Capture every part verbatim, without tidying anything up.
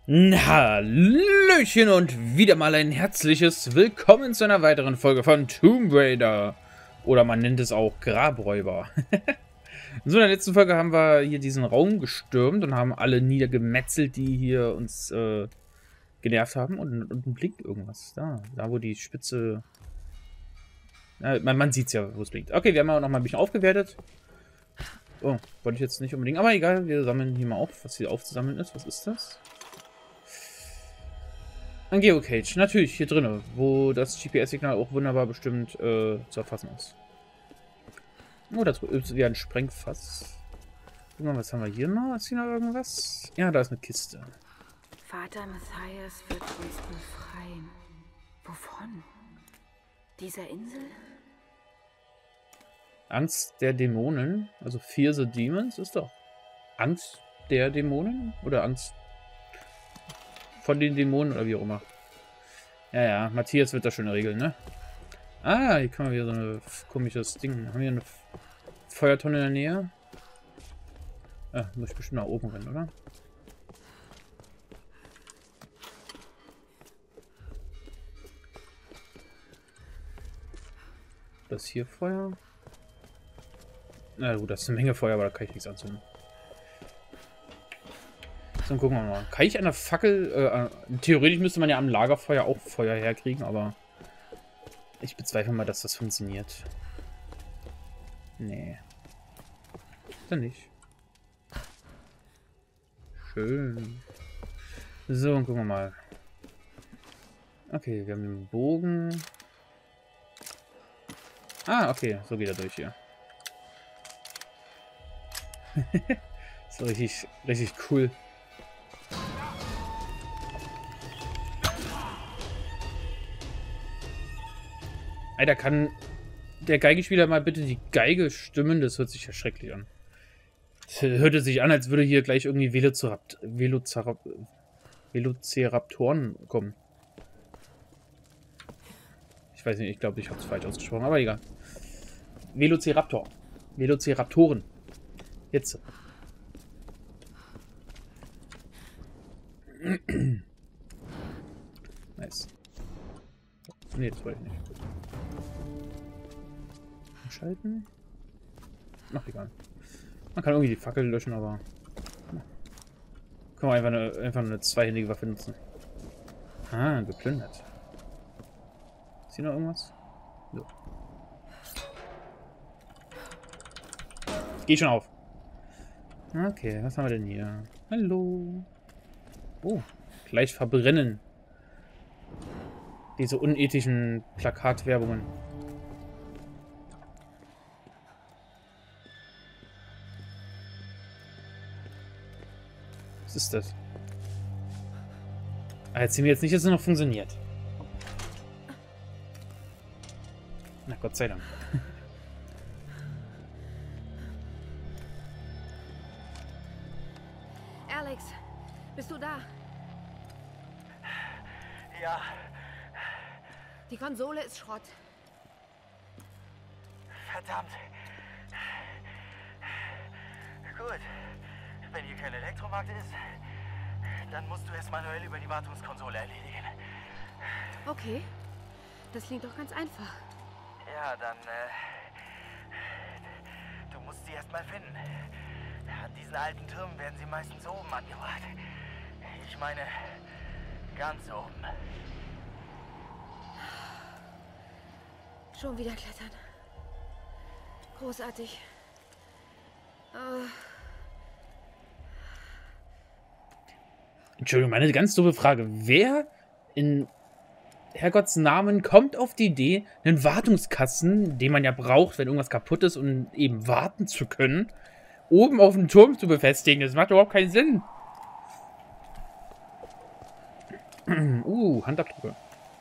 Hallöchen und wieder mal ein herzliches Willkommen zu einer weiteren Folge von Tomb Raider. Oder man nennt es auch Grabräuber. So, in der letzten Folge haben wir hier diesen Raum gestürmt und haben alle niedergemetzelt, die hier uns äh, genervt haben. Und unten blinkt irgendwas. Da, da wo die Spitze... Ja, man man sieht es ja, wo es blinkt. Okay, wir haben auch noch mal ein bisschen aufgewertet. Oh, wollte ich jetzt nicht unbedingt. Aber egal, wir sammeln hier mal auf, was hier aufzusammeln ist. Was ist das? Ein Geocage, natürlich, hier drin, wo das G P S-Signal auch wunderbar bestimmt äh, zu erfassen ist. Oh, da ist wieder ein Sprengfass. Guck mal, was haben wir hier noch? Ist hier noch irgendwas? Ja, da ist eine Kiste. Vater Matthias wird uns befreien. Wovon? Dieser Insel? Angst der Dämonen, also Fear the Demons, ist doch Angst der Dämonen? Oder Angst von den Dämonen oder wie auch immer. Ja, ja, Matthias wird das schon regeln, ne? Ah, hier kann man wieder so ein komisches Ding. Haben wir eine Feuertonne in der Nähe? Ah, muss ich bestimmt nach oben rennen, oder? Das hier Feuer? Na gut, das ist eine Menge Feuer, aber da kann ich nichts anzünden. So, gucken wir mal. Kann ich an der Fackel... Äh, theoretisch müsste man ja am Lagerfeuer auch Feuer herkriegen, aber... Ich bezweifle mal, dass das funktioniert. Nee. Dann nicht. Schön. So, und gucken wir mal. Okay, wir haben den Bogen. Ah, okay. So geht er durch hier. So richtig, richtig cool. Alter, kann der Geigenspieler mal bitte die Geige stimmen? Das hört sich ja schrecklich an. Das hörte sich an, als würde hier gleich irgendwie Velocirapt Velocirap Velociraptoren kommen. Ich weiß nicht, ich glaube, ich habe es falsch ausgesprochen, aber egal. Velociraptor. Velociraptoren. Jetzt. Nice. Nee, das wollte ich nicht. Schalten. Ach, egal. Man kann irgendwie die Fackel löschen, aber... Können wir einfach eine, einfach eine zweihändige Waffe nutzen. Ah, geplündert. Ist hier noch irgendwas? So. Geh schon auf. Okay, was haben wir denn hier? Hallo. Oh, gleich verbrennen. Diese unethischen Plakatwerbungen. Was ist das? Ah, jetzt sehen wir jetzt nicht, dass es noch funktioniert. Na Gott sei Dank. Alex, bist du da? Ja. Die Konsole ist Schrott. Verdammt. Gut. Wenn hier kein Elektromarkt ist, dann musst du es manuell über die Wartungskonsole erledigen. Okay. Das klingt doch ganz einfach. Ja, dann, äh... Du musst sie erst mal finden. An diesen alten Türmen werden sie meistens oben angebracht. Ich meine, ganz oben. Schon wieder klettern. Großartig. Oh. Entschuldigung, meine ganz doofe Frage. Wer in Herrgotts Namen kommt auf die Idee, einen Wartungskasten, den man ja braucht, wenn irgendwas kaputt ist, um eben warten zu können, oben auf dem Turm zu befestigen? Das macht überhaupt keinen Sinn. uh, Handabdrücke.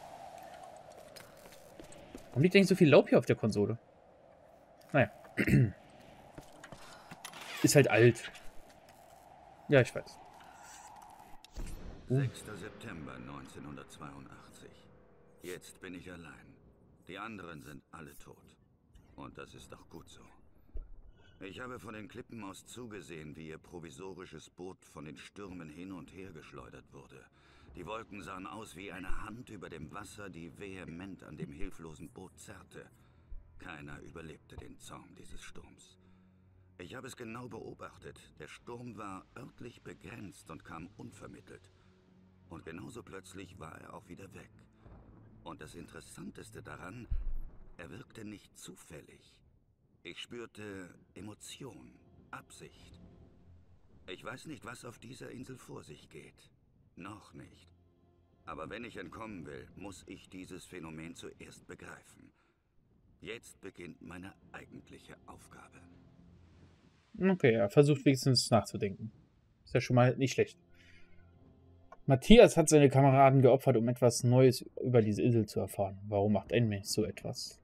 Warum liegt eigentlich so viel Laub hier auf der Konsole? Naja. Ist halt alt. Ja, ich weiß. sechster September neunzehnhundertzweiundachtzig. Jetzt bin ich allein. Die anderen sind alle tot. Und das ist doch gut so. Ich habe von den Klippen aus zugesehen, wie ihr provisorisches Boot von den Stürmen hin und her geschleudert wurde. Die Wolken sahen aus wie eine Hand über dem Wasser, die vehement an dem hilflosen Boot zerrte. Keiner überlebte den Zorn dieses Sturms. Ich habe es genau beobachtet. Der Sturm war örtlich begrenzt und kam unvermittelt. Und genauso plötzlich war er auch wieder weg. Und das Interessanteste daran, er wirkte nicht zufällig. Ich spürte Emotion, Absicht. Ich weiß nicht, was auf dieser Insel vor sich geht. Noch nicht. Aber wenn ich entkommen will, muss ich dieses Phänomen zuerst begreifen. Jetzt beginnt meine eigentliche Aufgabe. Okay, er versucht wenigstens nachzudenken. Ist ja schon mal nicht schlecht. Matthias hat seine Kameraden geopfert, um etwas Neues über diese Insel zu erfahren. Warum macht ein Mensch so etwas?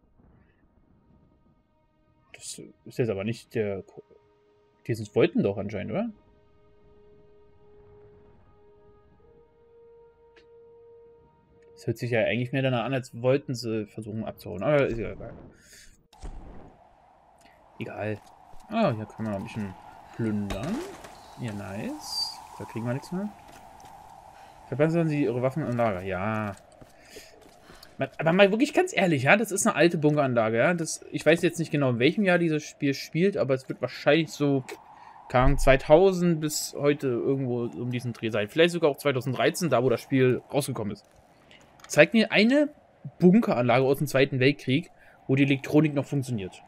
Das ist jetzt aber nicht der... Die sind wollten doch anscheinend, oder? Das hört sich ja eigentlich mehr danach an, als wollten sie versuchen abzuhauen. Aber ist ja egal. Egal. Ah, hier können wir noch ein bisschen plündern. Ja, nice. Da kriegen wir nichts mehr. Verbessern Sie Ihre Waffen im Lager. Ja. Aber mal wirklich ganz ehrlich, ja, das ist eine alte Bunkeranlage, ja. Das, ich weiß jetzt nicht genau, in welchem Jahr dieses Spiel spielt, aber es wird wahrscheinlich so, keine Ahnung, zweitausend bis heute irgendwo um diesen Dreh sein. Vielleicht sogar auch zweitausenddreizehn, da wo das Spiel rausgekommen ist. Zeigt mir eine Bunkeranlage aus dem Zweiten Weltkrieg, wo die Elektronik noch funktioniert.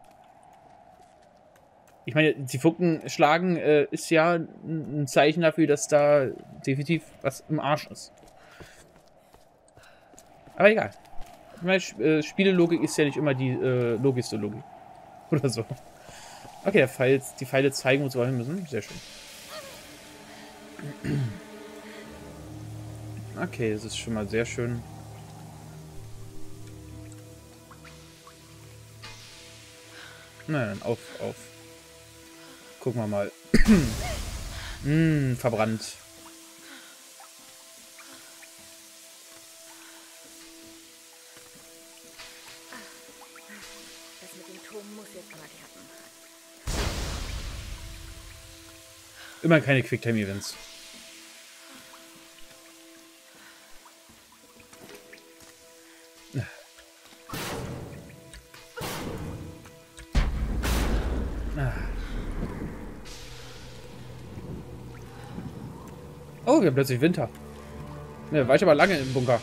Ich meine, die Funken schlagen äh, ist ja ein Zeichen dafür, dass da definitiv was im Arsch ist. Aber egal. Ich meine, äh, Spielelogik ist ja nicht immer die äh, logischste Logik. Oder so. Okay, der Pfeil, die Pfeile zeigen uns, wo wir hin müssen. Sehr schön. Okay, das ist schon mal sehr schön. Na dann, auf, auf. Gucken wir mal. Hm, verbrannt. Das mit dem Turm muss jetzt mal klappen. Immer keine Quicktime-Events. Oh, wir haben plötzlich Winter. Ne, war ich aber lange im Bunker.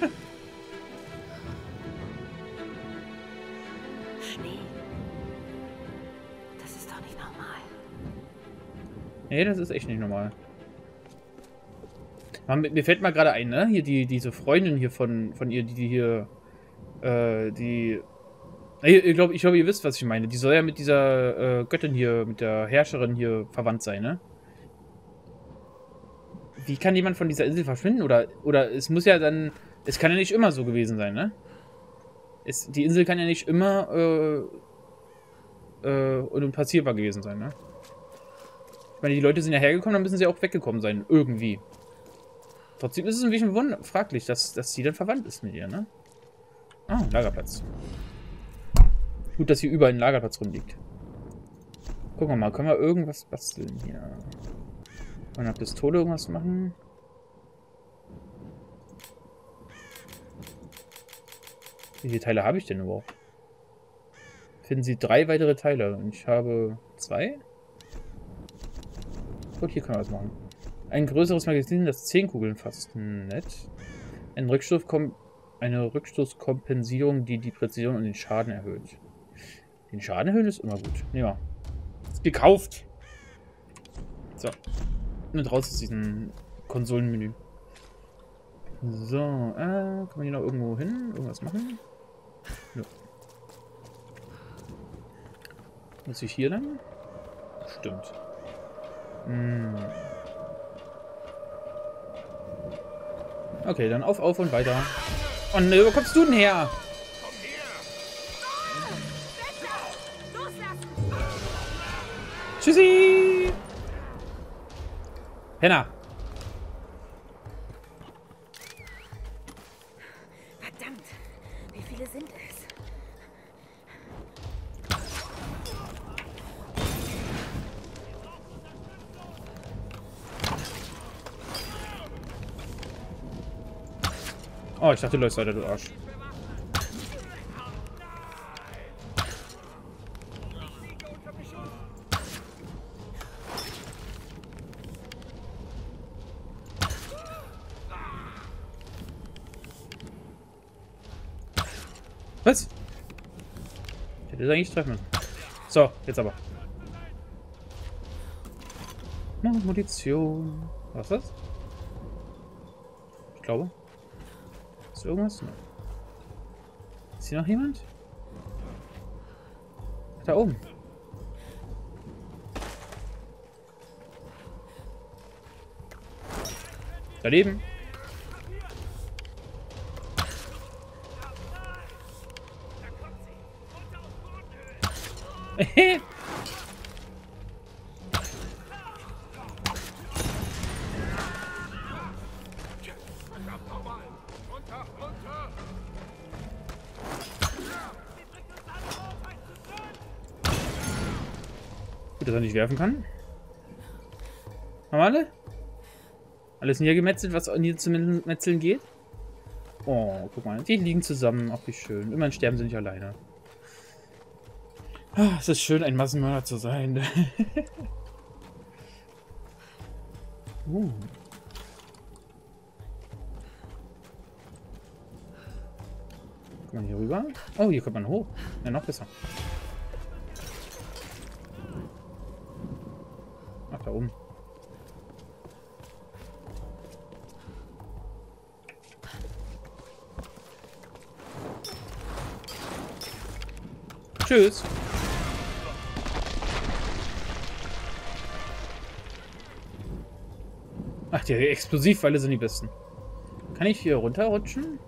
Schnee. Das ist doch nicht normal. Nee, das ist echt nicht normal. Man, mir fällt mal gerade ein, ne? Hier die, diese Freundin hier von, von ihr, die, die hier, äh, die... Ich glaube, ich glaube, ihr wisst, was ich meine. Die soll ja mit dieser äh, Göttin hier, mit der Herrscherin hier verwandt sein, ne? Wie kann jemand von dieser Insel verschwinden? Oder, oder es muss ja dann... Es kann ja nicht immer so gewesen sein, ne? Es, die Insel kann ja nicht immer äh, äh, unpassierbar gewesen sein, ne? Ich meine, die Leute sind ja hergekommen, dann müssen sie auch weggekommen sein. Irgendwie. Trotzdem ist es ein bisschen wund fraglich, dass, dass sie dann verwandt ist mit ihr, ne? Ah, Lagerplatz. Gut, dass hier überall ein Lagerplatz rumliegt. Gucken wir mal, können wir irgendwas basteln hier? Mit einer Pistole irgendwas machen? Wie viele Teile habe ich denn überhaupt? Finden Sie drei weitere Teile. Und ich habe zwei? Gut, hier können wir was machen. Ein größeres Magazin, das zehn Kugeln fasst. Nett. Ein Rückstoß eine Rückstoßkompensierung, die die Präzision und den Schaden erhöht. Den Schaden erhöhen ist immer gut. Ja. Ist gekauft. So. Und raus aus diesem Konsolenmenü. So, äh, kann man hier noch irgendwo hin? Irgendwas machen? Ja. Muss ich hier lang? Stimmt. Hm. Okay, dann auf, auf und weiter. Oh ne, wo kommst du denn her? Tschüssi! Penner! Verdammt! Wie viele sind es? Oh, ich dachte, du läufst weiter, du Arsch. Was? Ich hätte das eigentlich treffen müssen. So, jetzt aber. Oh, Munition. Was ist das? Ich glaube. Ist irgendwas? Nein. Ist hier noch jemand? Da oben. Daneben. Gut, dass er nicht werfen kann. Haben wir alle? Alles niedergemetzelt, was niederzumetzeln geht? Oh, guck mal. Die liegen zusammen. Ach, wie schön. Immerhin sterben sie nicht alleine. Ah, es ist schön, ein Massenmörder zu sein. uh. Kommt man hier rüber? Oh, hier kommt man hoch. Ja, noch besser. Ach, da oben. Tschüss. Ach, die Explosivpfeile sind die besten. Kann ich hier runterrutschen?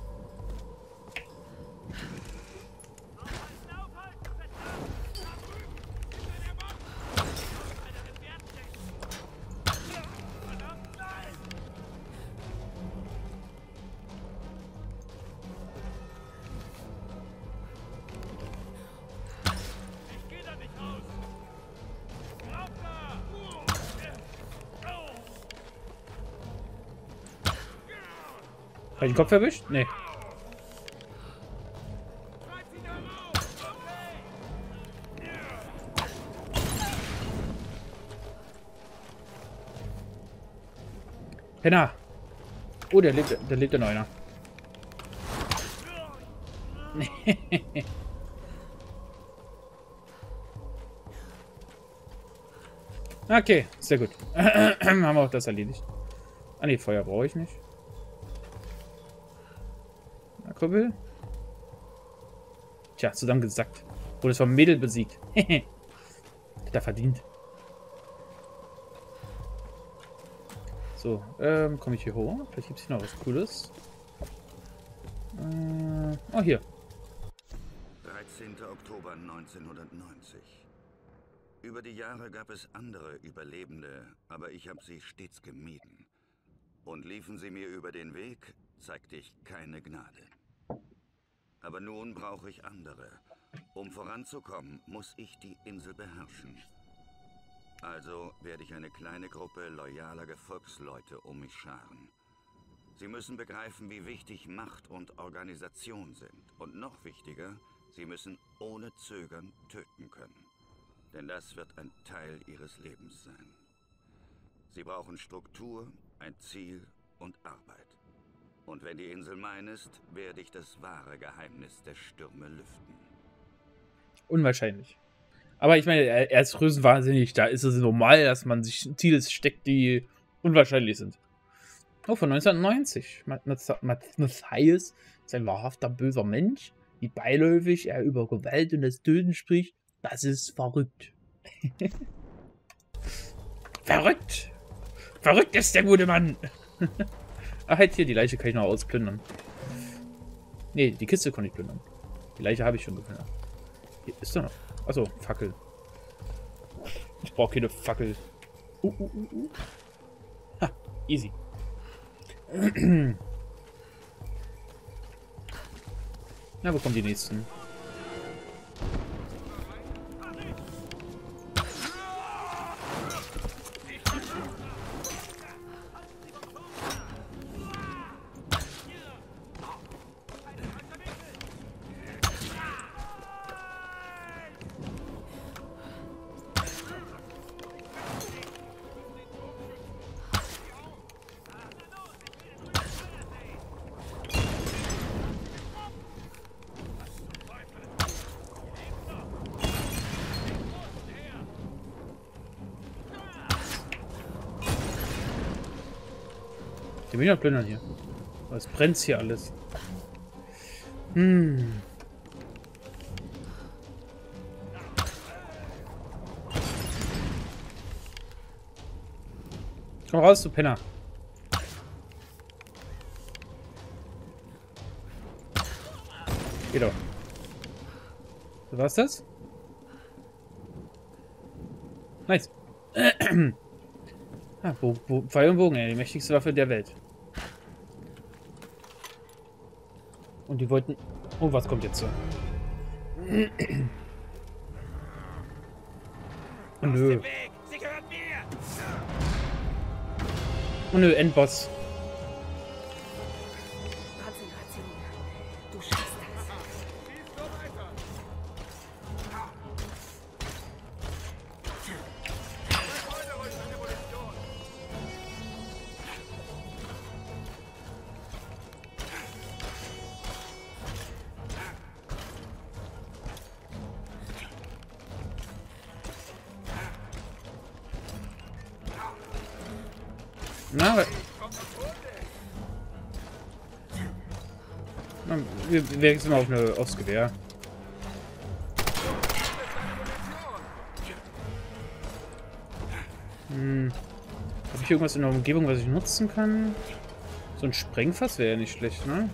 Habe ich den Kopf erwischt? Nee. Penner. Oh, der lebt, der lebt der Neuner. Okay, sehr gut. Haben wir auch das erledigt. Ah ne, Feuer brauche ich nicht. Na, Kuppel. Tja, zusammengesackt. Wurde es vom Mädel besiegt. Hat er verdient. So, ähm, komme ich hier hoch? Vielleicht gibt es hier noch was Cooles. Äh, oh, hier. dreizehnter Oktober neunzehnhundertneunzig. Über die Jahre gab es andere Überlebende, aber ich habe sie stets gemieden. Und liefen sie mir über den Weg, zeigte ich keine Gnade. Aber nun brauche ich andere. Um voranzukommen, muss ich die Insel beherrschen. Also werde ich eine kleine Gruppe loyaler Gefolgsleute um mich scharen. Sie müssen begreifen, wie wichtig Macht und Organisation sind. Und noch wichtiger, sie müssen ohne Zögern töten können. Denn das wird ein Teil ihres Lebens sein. Sie brauchen Struktur, ein Ziel und Arbeit. Und wenn die Insel mein ist, werde ich das wahre Geheimnis der Stürme lüften. Unwahrscheinlich. Aber ich meine, er, er ist größenwahnsinnig. Da ist es normal, dass man sich Ziele steckt, die unwahrscheinlich sind. Oh, von neunzehnhundertneunzig. Matthias ist ein wahrhafter böser Mensch. Wie beiläufig er über Gewalt und das Töten spricht. Das ist verrückt. Verrückt! Verrückt ist der gute Mann! Ach, halt hier, die Leiche kann ich noch ausplündern. Nee, die Kiste konnte ich plündern. Die Leiche habe ich schon geplündert. Hier ist doch noch. Achso, Fackel. Ich brauche keine Fackel. Uh, uh, uh, uh. Ha, easy. Na, wo kommen die nächsten? Die will ich noch plündern hier. Aber es brennt hier alles. Hm. Komm raus, du Penner. Geh doch. So, war's das? Nice. Ah, Bo Bo Pfeil und Bogen, ey. Die mächtigste Waffe der Welt. Und die wollten... Oh, was kommt jetzt so? Oh, nö. Oh, nö, Endboss. Konzentration. Du schaffst das. Na, Na wir, wir wechseln mal auf eine, aufs Gewehr. Hm. Habe ich irgendwas in der Umgebung, was ich nutzen kann? So ein Sprengfass wäre ja nicht schlecht, ne?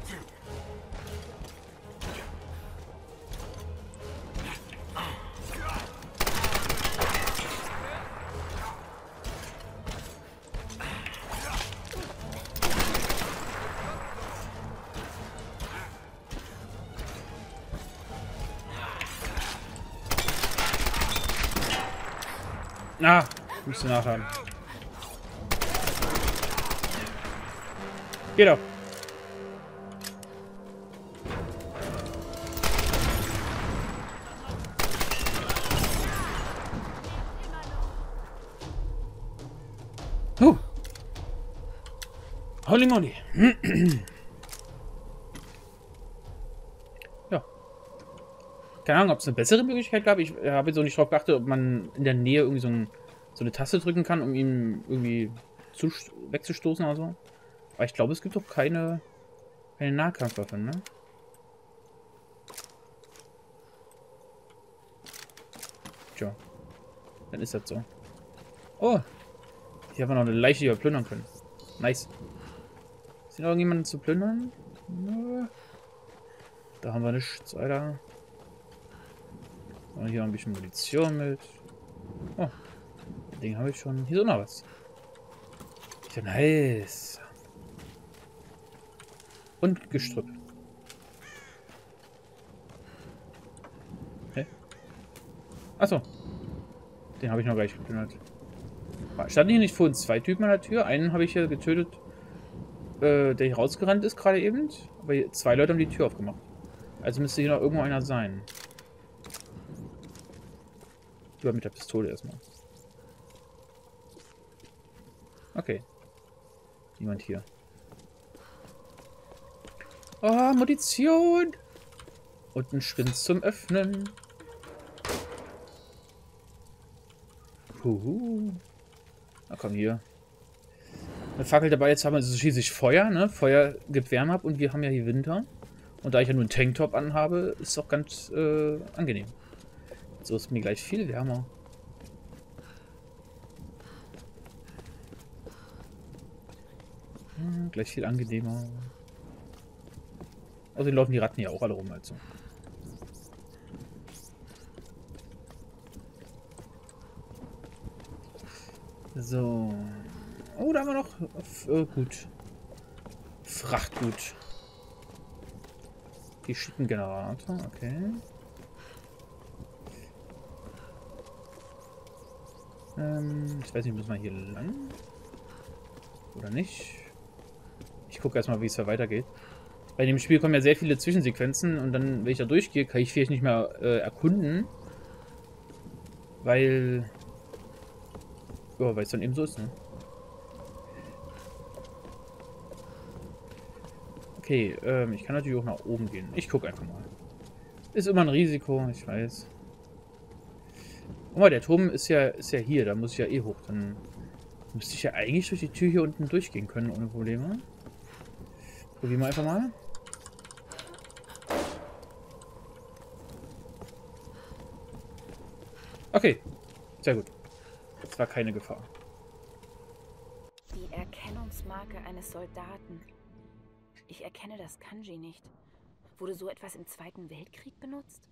Ah, müsste nachhaben. Geh doch. Huh. Holy moly. Ja. Keine Ahnung, ob es eine bessere Möglichkeit gab. Ich habe jetzt auch nicht drauf geachtet, ob man in der Nähe irgendwie so, ein, so eine Taste drücken kann, um ihn irgendwie zu, wegzustoßen oder so. Aber ich glaube, es gibt doch keine, keine Nahkampfwaffe, ne? Tja. Dann ist das so. Oh! Hier haben wir noch eine Leiche, die wir plündern können. Nice. Ist hier noch irgendjemanden zu plündern? Nö. Da haben wir nichts, Alter. Und hier ein bisschen Munition mit. Oh. Das Ding habe ich schon. Hier ist auch noch was. Ja, nice. Und Gestrüpp. Hä? Achso. Den habe ich noch gleich geplündert. Standen hier nicht vorhin zwei Typen an der Tür? Einen habe ich hier getötet, äh, der hier rausgerannt ist gerade eben. Aber hier, zwei Leute haben die Tür aufgemacht. Also müsste hier noch irgendwo einer sein. Über mit der Pistole erstmal. Okay. Niemand hier. Oh, Munition! Und ein Schwind zum Öffnen. Huhu. Na komm, hier. Eine Fackel dabei, jetzt haben wir so schließlich Feuer, ne? Feuer gibt Wärme ab und wir haben ja hier Winter. Und da ich ja nur einen Tanktop anhabe, ist es auch ganz äh, angenehm. So ist mir gleich viel wärmer. Hm, gleich viel angenehmer. Außerdem laufen die Ratten ja auch alle rum, also. So. Oh, da haben wir noch. Äh, gut. Frachtgut. Die schicken Generator, okay. Ähm, ich weiß nicht, muss man hier lang? Oder nicht? Ich gucke erstmal, wie es da weitergeht. Bei dem Spiel kommen ja sehr viele Zwischensequenzen und dann, wenn ich da durchgehe, kann ich vielleicht nicht mehr äh, erkunden. Weil... Oh, weil es dann eben so ist, ne? Okay, ähm, ich kann natürlich auch nach oben gehen. Ich gucke einfach mal. Ist immer ein Risiko, ich weiß. Guck mal, der Turm ist ja, ist ja hier, da muss ich ja eh hoch. Dann Müsste ich ja eigentlich durch die Tür hier unten durchgehen können, ohne Probleme. Probieren wir einfach mal. Okay, sehr gut. Das war keine Gefahr. Die Erkennungsmarke eines Soldaten. Ich erkenne das Kanji nicht. Wurde so etwas im Zweiten Weltkrieg benutzt?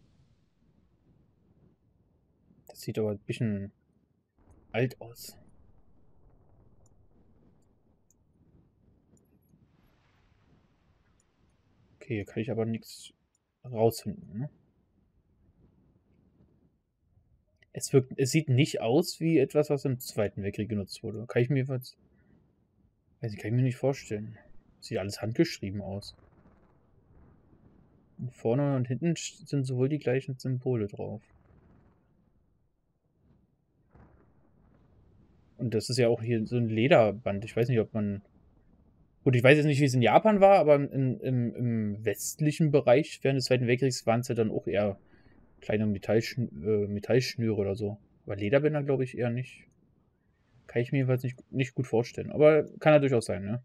Das sieht aber ein bisschen alt aus. Okay, hier kann ich aber nichts rausfinden, ne? Es wirkt, es sieht nicht aus wie etwas, was im Zweiten Weltkrieg genutzt wurde. Kann ich mir was, weiß ich, kann ich mir nicht vorstellen. Sieht alles handgeschrieben aus. Und vorne und hinten sind sowohl die gleichen Symbole drauf. Und das ist ja auch hier so ein Lederband. Ich weiß nicht, ob man... Gut, ich weiß jetzt nicht, wie es in Japan war, aber in, im, im westlichen Bereich während des Zweiten Weltkriegs waren es ja dann auch eher kleine Metallschn äh, Metallschnüre oder so. Aber Lederbänder glaube ich eher nicht. Kann ich mir jedenfalls nicht, nicht gut vorstellen. Aber kann ja durchaus sein, ne?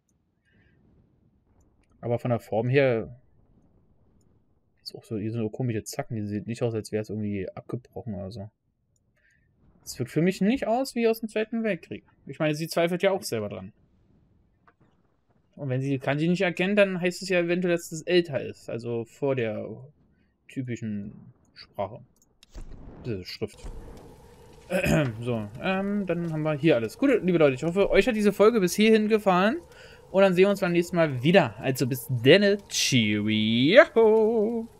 Aber von der Form her ist auch so, hier sind so komische Zacken. Die sehen nicht aus, als wäre es irgendwie abgebrochen oder so. Es wirkt für mich nicht aus wie aus dem Zweiten Weltkrieg. Ich meine, sie zweifelt ja auch selber dran. Und wenn sie Kanji nicht erkennt, dann heißt es ja eventuell, dass es älter ist. Also vor der typischen Sprache. Diese Schrift. So, ähm, dann haben wir hier alles. Gut, liebe Leute, ich hoffe, euch hat diese Folge bis hierhin gefallen. Und dann sehen wir uns beim nächsten Mal wieder. Also bis denne. Cheerio.